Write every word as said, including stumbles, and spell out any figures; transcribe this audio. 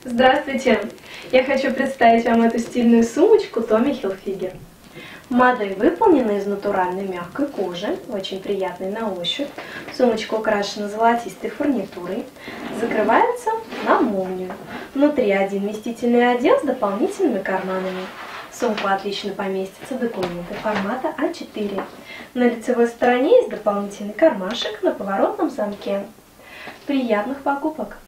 Здравствуйте! Я хочу представить вам эту стильную сумочку Tommy Hilfiger. Модель выполнена из натуральной мягкой кожи, очень приятной на ощупь. Сумочка украшена золотистой фурнитурой, закрывается на молнию. Внутри один вместительный отдел с дополнительными карманами. В сумку отлично поместятся документы формата а четыре. На лицевой стороне есть дополнительный кармашек на поворотном замке. Приятных покупок!